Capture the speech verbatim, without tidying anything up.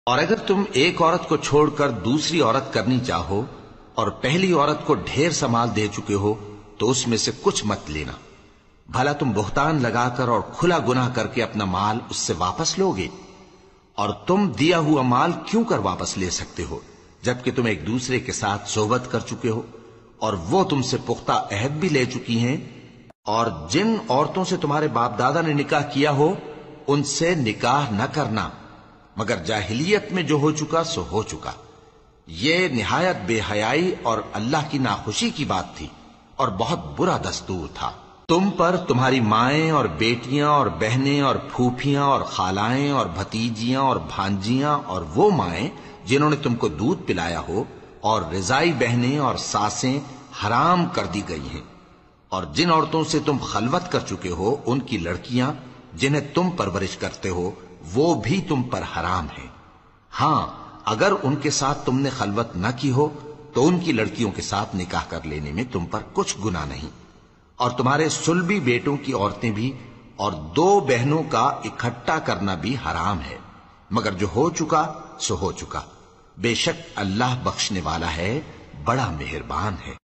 اور اگر تم ایک عورت کو چھوڑ کر دوسری عورت کرنی چاہو اور پہلی عورت کو ڈھیر سا مال دے چکے ہو تو اس میں سے کچھ مت لینا، بھلا تم بہتان لگا کر اور کھلا گناہ کر کے اپنا مال اس سے واپس لوگے؟ اور تم دیا ہوا مال کیوں کر واپس لے سکتے ہو جبکہ تم ایک دوسرے کے ساتھ صحبت کر چکے ہو اور وہ تم سے پختہ عہد بھی لے چکی ہیں؟ اور جن عورتوں سے تمہارے باپ دادا نے نکاح کیا ہو ان سے نکاح نہ کرنا مگر جاہلیت میں جو ہو چکا سو ہو چکا۔ یہ نہایت بے حیائی اور اللہ کی ناخوشی کی بات تھی اور بہت برا دستور تھا۔ تم پر تمہاری مائیں اور بیٹیاں اور بہنیں اور پھوپھیاں اور خالائیں اور بھتیجیاں اور بھانجیاں اور وہ مائیں جنہوں نے تم کو دودھ پلایا ہو اور رضائی بہنیں اور ساسیں حرام کر دی گئی ہیں، اور جن عورتوں سے تم خلوت کر چکے ہو ان کی لڑکیاں جنہیں تم پرورش کرتے ہو وہ بھی تم پر حرام ہیں۔ ہاں اگر ان کے ساتھ تم نے خلوت نہ کی ہو تو ان کی لڑکیوں کے ساتھ نکاح کر لینے میں تم پر کچھ گناہ نہیں، اور تمہارے صلبی بیٹوں کی عورتیں بھی اور دو بہنوں کا اکٹھا کرنا بھی حرام ہے، مگر جو ہو چکا سو ہو چکا۔ بے شک اللہ بخشنے والا ہے، بڑا مہربان ہے۔